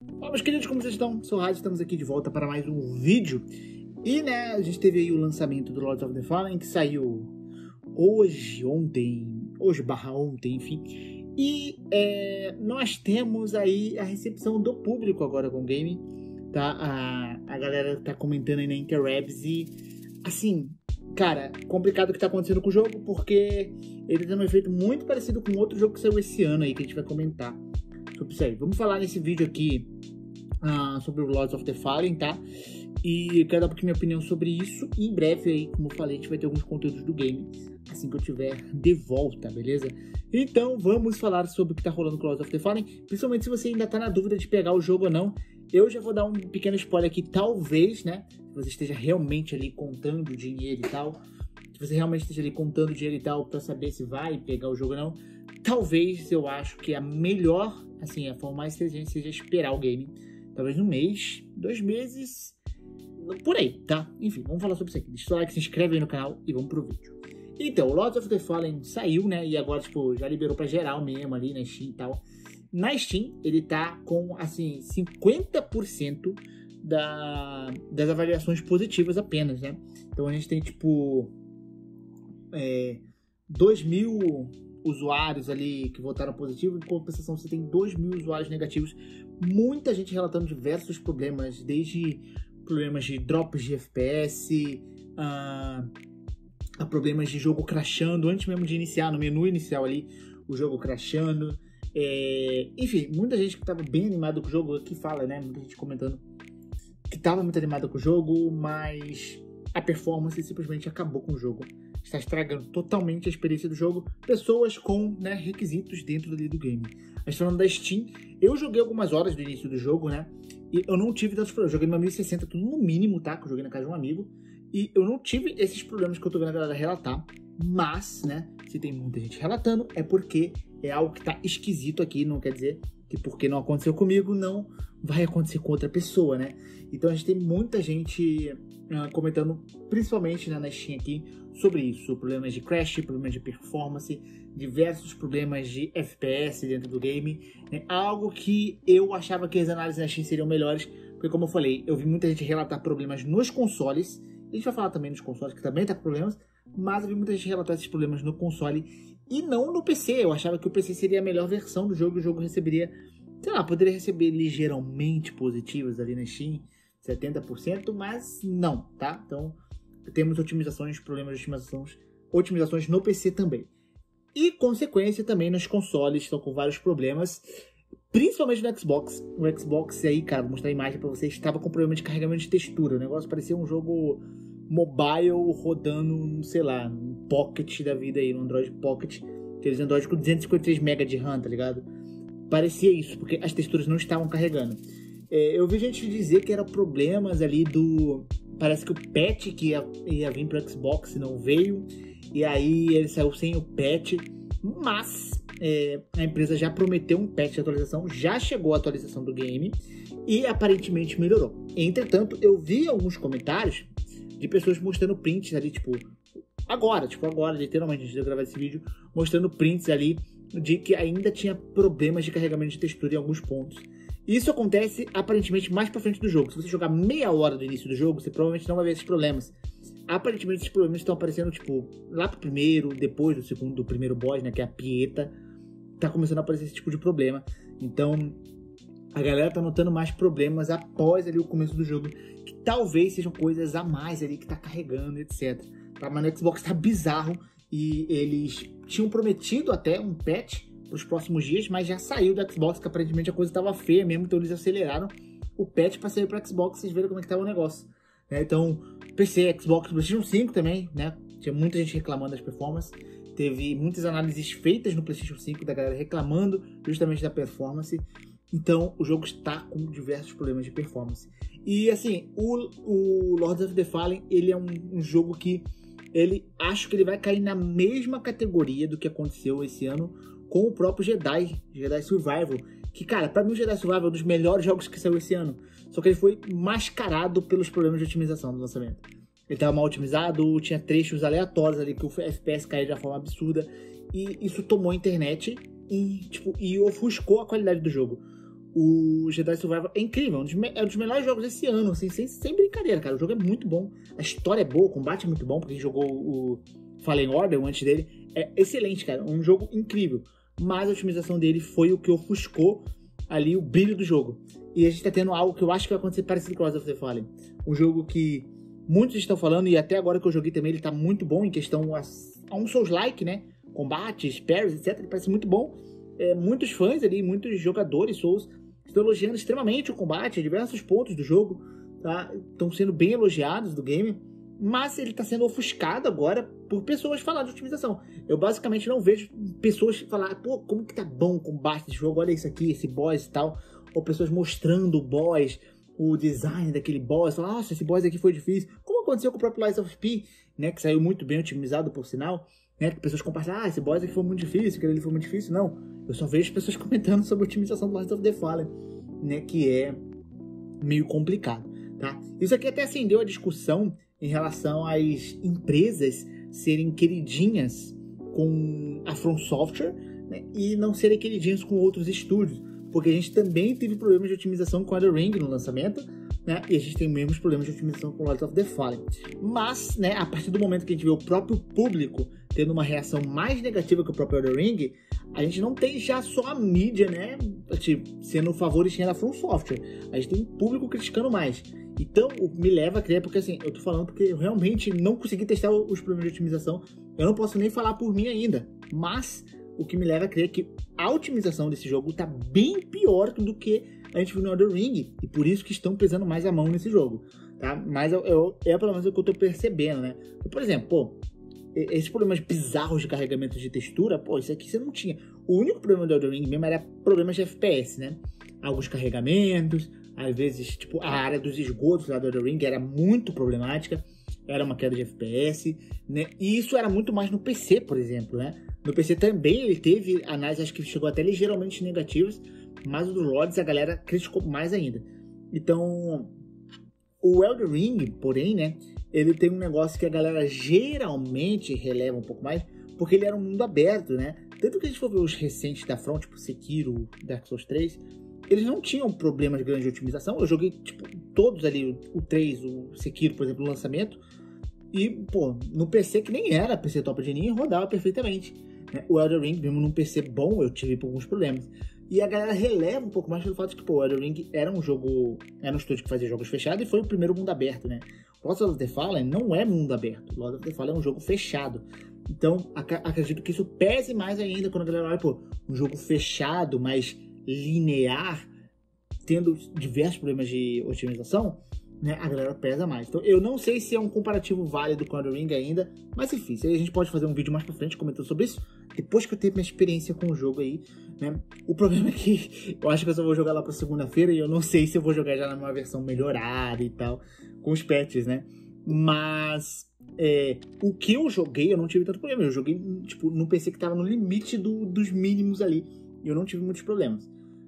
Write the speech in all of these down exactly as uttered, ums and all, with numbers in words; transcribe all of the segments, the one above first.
Fala, meus queridos, como vocês estão? Sou o Rádio, estamos aqui de volta para mais um vídeo. E, né, a gente teve aí o lançamento do Lords of the Fallen, que saiu hoje, ontem, hoje barra ontem, enfim. E é, nós temos aí a recepção do público agora com o game, tá? A, a galera tá comentando aí na Interwebs e, assim, cara, complicado o que tá acontecendo com o jogo, porque ele tem um efeito muito parecido com outro jogo que saiu esse ano aí, que a gente vai comentar sobre isso aí. Vamos falar nesse vídeo aqui uh, sobre o Lords of the Fallen, tá? E eu quero dar um pouquinho minha opinião sobre isso. E em breve aí, como eu falei, a gente vai ter alguns conteúdos do game assim que eu tiver de volta, beleza? Então vamos falar sobre o que tá rolando com o Lords of the Fallen, principalmente se você ainda tá na dúvida de pegar o jogo ou não. Eu já vou dar um pequeno spoiler aqui, talvez, né? Se você esteja realmente ali contando dinheiro e tal, se você realmente esteja ali contando dinheiro e tal pra saber se vai pegar o jogo ou não, talvez eu acho que a melhor, assim, a forma mais inteligente seja esperar o game. Talvez um mês, dois meses, por aí, tá? Enfim, vamos falar sobre isso aqui. Deixa o seu like, se inscreve aí no canal e vamos pro vídeo. Então, o Lords of the Fallen saiu, né? E agora, tipo, já liberou pra geral mesmo ali na Steam e tal. Na Steam, ele tá com, assim, cinquenta por cento da, das avaliações positivas apenas, né? Então a gente tem, tipo, é, dois mil usuários ali que votaram positivo, em compensação você tem dois mil usuários negativos, muita gente relatando diversos problemas, desde problemas de drops de F P S, a, a problemas de jogo crashando, antes mesmo de iniciar, no menu inicial ali, o jogo crashando, é, enfim, muita gente que estava bem animada com o jogo, aqui fala, né, muita gente comentando que estava muito animada com o jogo, mas a performance simplesmente acabou com o jogo. Está estragando totalmente a experiência do jogo. Pessoas com, né, requisitos dentro ali do game. A gente falando da Steam, eu joguei algumas horas do início do jogo, né? E eu não tive tantos problemas. Eu joguei no mil e sessenta, tudo no mínimo, tá? Que eu joguei na casa de um amigo. E eu não tive esses problemas que eu tô vendo a galera relatar. Mas, né, se tem muita gente relatando, é porque é algo que tá esquisito aqui. Não quer dizer que porque não aconteceu comigo, não vai acontecer com outra pessoa, né? Então a gente tem muita gente uh, comentando, principalmente, né, na Steam aqui, sobre isso, problemas de crash, problemas de performance, diversos problemas de F P S dentro do game, né? Algo que eu achava que as análises na Steam seriam melhores, porque como eu falei, eu vi muita gente relatar problemas nos consoles, a gente vai falar também nos consoles, que também tá com problemas, mas eu vi muita gente relatar esses problemas no console e não no P C. Eu achava que o P C seria a melhor versão do jogo, o jogo receberia, sei lá, poderia receber ligeiramente positivos ali na Steam, setenta por cento, mas não, tá? Então temos otimizações, problemas de otimizações, otimizações no P C também. E, consequência, também nos consoles estão com vários problemas, principalmente no Xbox. O Xbox aí, cara, vou mostrar a imagem pra vocês, estava com problema de carregamento de textura. O negócio parecia um jogo mobile rodando, sei lá, um Pocket da vida aí, no Android Pocket, aqueles Android com duzentos e cinquenta e três megabytes de RAM, tá ligado? Parecia isso, porque as texturas não estavam carregando. É, eu vi gente dizer que eram problemas ali do... Parece que o patch que ia, ia vir para o Xbox não veio, e aí ele saiu sem o patch, mas é, a empresa já prometeu um patch de atualização, já chegou a atualização do game, e aparentemente melhorou. Entretanto, eu vi alguns comentários de pessoas mostrando prints ali, tipo, agora, tipo agora, literalmente, antes de eu gravar esse vídeo, mostrando prints ali de que ainda tinha problemas de carregamento de textura em alguns pontos. Isso acontece, aparentemente, mais pra frente do jogo. Se você jogar meia hora do início do jogo, você provavelmente não vai ver esses problemas. Aparentemente, esses problemas estão aparecendo, tipo, lá pro primeiro, depois do segundo, do primeiro boss, né, que é a Pieta. Tá começando a aparecer esse tipo de problema. Então, a galera tá notando mais problemas após ali o começo do jogo, que talvez sejam coisas a mais ali que tá carregando, etcétera. Tá? Mas no Xbox tá bizarro e eles tinham prometido até um patch os próximos dias, mas já saiu do Xbox, que aparentemente a coisa estava feia mesmo, então eles aceleraram o patch para sair para o Xbox, vocês verem como é que estava o negócio, né? Então, P C, Xbox, PlayStation cinco também, né? Tinha muita gente reclamando das performances, teve muitas análises feitas no PlayStation cinco da galera reclamando justamente da performance, então o jogo está com diversos problemas de performance. E assim, o, o Lords of the Fallen, ele é um, um jogo que ele, acho que ele vai cair na mesma categoria do que aconteceu esse ano com o próprio Jedi, Jedi Survival, que, cara, pra mim o Jedi Survival é um dos melhores jogos que saiu esse ano, só que ele foi mascarado pelos problemas de otimização do lançamento. Ele tava mal otimizado, tinha trechos aleatórios ali que o F P S caía de uma forma absurda, e isso tomou a internet e, tipo, e ofuscou a qualidade do jogo. o Jedi Survivor é incrível, é um dos, é um dos melhores jogos desse ano, assim, sem, sem brincadeira, cara. O jogo é muito bom, a história é boa, o combate é muito bom, porque quem jogou o Fallen Order antes dele, é excelente, cara, um jogo incrível. Mas a otimização dele foi o que ofuscou ali o brilho do jogo. E a gente tá tendo algo que eu acho que vai acontecer parecido com Lords of the Fallen. Um jogo que muitos estão falando, e até agora que eu joguei também, ele tá muito bom em questão a, a um Souls-like, né? Combates, parries, etcétera. Ele parece muito bom. É, muitos fãs ali, muitos jogadores Souls estão elogiando extremamente o combate, diversos pontos do jogo, tá? Estão sendo bem elogiados do game. Mas ele está sendo ofuscado agora por pessoas falando de otimização. Eu basicamente não vejo pessoas falar, pô, como que tá bom o combate desse jogo, olha isso aqui, esse boss e tal. Ou pessoas mostrando o boss, o design daquele boss, falar, nossa, esse boss aqui foi difícil. Como aconteceu com o próprio Lies of P, né, que saiu muito bem otimizado, por sinal. Né, que pessoas compartilham, ah, esse boss aqui foi muito difícil, aquele ali foi muito difícil. Não, eu só vejo pessoas comentando sobre a otimização do Lords of the Fallen, né, que é meio complicado, tá? Isso aqui até acendeu a discussão em relação às empresas serem queridinhas com a From Software, né, e não serem queridinhas com outros estúdios, porque a gente também teve problemas de otimização com Elden Ring no lançamento, né, e a gente tem mesmos problemas de otimização com Lords of the Fallen. Mas, né, a partir do momento que a gente vê o próprio público tendo uma reação mais negativa que o próprio Elden Ring, a gente não tem já só a mídia, né, tipo, sendo favorecida da From Software, a gente tem um público criticando mais. Então, o que me leva a crer, porque assim, eu tô falando porque eu realmente não consegui testar os problemas de otimização, eu não posso nem falar por mim ainda, mas o que me leva a crer é que a otimização desse jogo tá bem pior do que a gente viu no Elden Ring, e por isso que estão pesando mais a mão nesse jogo, tá? Mas eu, eu, é pelo menos o que eu tô percebendo, né? Por exemplo, pô, esses problemas bizarros de carregamento de textura, pô, isso aqui você não tinha. O único problema do Elden Ring mesmo era problemas de F P S, né? Alguns carregamentos, às vezes, tipo, a área dos esgotos lá do Elden Ring era muito problemática, era uma queda de F P S, né? E isso era muito mais no P C, por exemplo, né? No P C também ele teve análises, acho que chegou até ligeiramente negativas, mas o do Lords a galera criticou mais ainda. Então, o Elden Ring, porém, né, ele tem um negócio que a galera geralmente releva um pouco mais, porque ele era um mundo aberto, né? Tanto que a gente for ver os recentes da From, tipo Sekiro, Dark Souls três, eles não tinham problemas grandes de otimização. Eu joguei, tipo, todos ali, o três, o Sekiro, por exemplo, no lançamento, e, pô, no P C que nem era P C top de linha, rodava perfeitamente, né? O Elden Ring, mesmo num P C bom, eu tive alguns problemas. E a galera releva um pouco mais pelo fato de que, pô, o Elden Ring era um jogo, era um estúdio que fazia jogos fechados e foi o primeiro mundo aberto, né? Lords of the Fallen não é mundo aberto. Lords of the Fallen é um jogo fechado. Então, ac acredito que isso pese mais ainda quando a galera olha, pô, um jogo fechado, mais linear, tendo diversos problemas de otimização, né, a galera pesa mais. Então, eu não sei se é um comparativo válido com o Elden Ring ainda, mas enfim, a gente pode fazer um vídeo mais pra frente comentando sobre isso, depois que eu ter minha experiência com o jogo aí, né. O problema é que eu acho que eu só vou jogar lá pra segunda-feira e eu não sei se eu vou jogar já numa versão melhorada e tal, com os patches, né. Mas é, o que eu joguei, eu não tive tanto problema. Eu joguei, tipo, no P C que tava no limite do, dos mínimos ali, e eu não tive muitos problemas.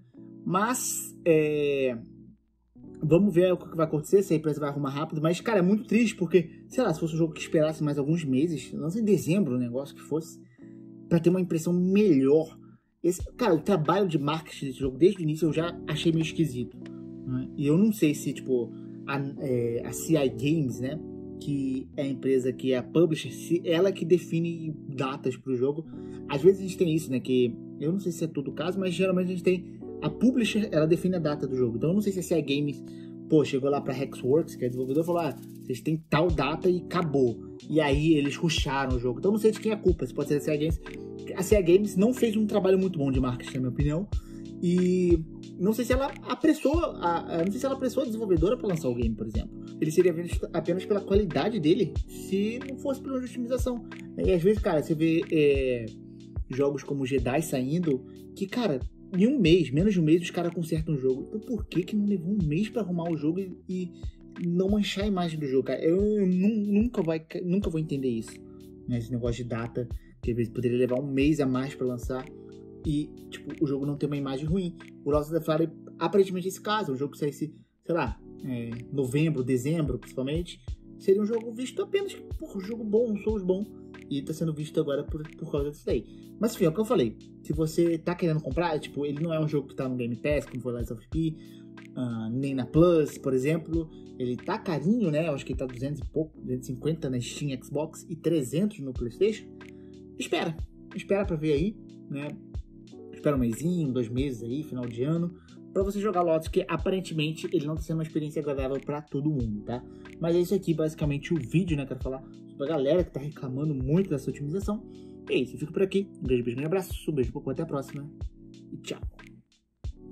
Mas, é... vamos ver o que vai acontecer, se a empresa vai arrumar rápido. Mas, cara, é muito triste, porque, sei lá, se fosse um jogo que esperasse mais alguns meses, lança em dezembro o negócio que fosse, pra ter uma impressão melhor. Esse, cara, o trabalho de marketing desse jogo, desde o início, eu já achei meio esquisito, né? E eu não sei se, tipo, a, é, a C I Games, né, que é a empresa que é a publisher, se ela que define datas pro jogo. Às vezes a gente tem isso, né, que eu não sei se é todo o caso, mas geralmente a gente tem a publisher, ela define a data do jogo. Então eu não sei se a C I Games, pô, chegou lá pra Hexworks, que é desenvolvedor, e falou, ah, vocês têm tal data e acabou. E aí eles rusharam o jogo. Então eu não sei de quem é a culpa, se pode ser a C I Games. A C I Games não fez um trabalho muito bom de marketing, na minha opinião. E não sei se ela apressou, a, a, não sei se ela apressou a desenvolvedora para lançar o game, por exemplo. Ele seria visto apenas pela qualidade dele, se não fosse pela otimização. E às vezes, cara, você vê é, jogos como Jedi saindo, que, cara, em um mês, menos de um mês, os caras consertam o jogo. Então por que que não levou um mês para arrumar o jogo e, e não manchar a imagem do jogo, cara? Eu, eu nunca, vai, nunca vou entender isso, né? Esse negócio de data, que às vezes poderia levar um mês a mais para lançar e, tipo, o jogo não tem uma imagem ruim. O Lords of the Fallen, aparentemente, esse caso, o jogo que saísse, sei lá, é, novembro, dezembro, principalmente, seria um jogo visto apenas, porra, um jogo bom, um Souls bom, e tá sendo visto agora por, por causa disso daí. Mas enfim, é o que eu falei. Se você tá querendo comprar, tipo, ele não é um jogo que tá no Game Pass, como foi Lies of P, uh, nem na Plus, por exemplo. Ele tá carinho, né? Eu acho que ele tá duzentos e pouco, duzentos e cinquenta na Steam Xbox e trezentos no PlayStation. Espera, espera pra ver aí, né? Espera um mêsinho, dois meses aí, final de ano, pra você jogar Lotus, que aparentemente ele não tá sendo uma experiência agradável pra todo mundo, tá? Mas é isso aqui, basicamente, o vídeo, né? Quero falar sobre a galera que tá reclamando muito dessa otimização. E é isso, eu fico por aqui. Um beijo, beijo, um abraço, um beijo, um pouco, até a próxima e tchau!